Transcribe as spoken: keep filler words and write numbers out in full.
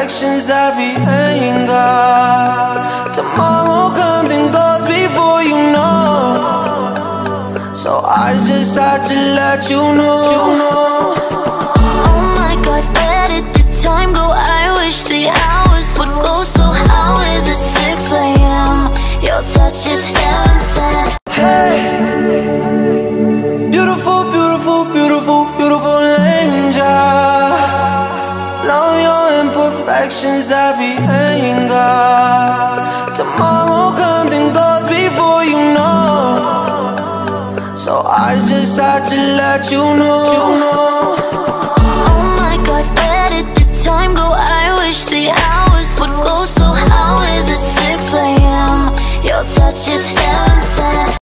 imperfections every anger. Tomorrow comes and goes before you know, so I just had to let you know. Oh my God, where did the time go? I wish the hours would go slow. How is it six A M? Your touch is heaven. Hey, beautiful, beautiful, beautiful, beautiful angel. Love your imperfections, every anger. Tomorrow comes and goes before you know, so I just had to let you know. Oh my God, where did the time go? I wish the hours would go slow. How is it six A M? Your touch is heaven sent.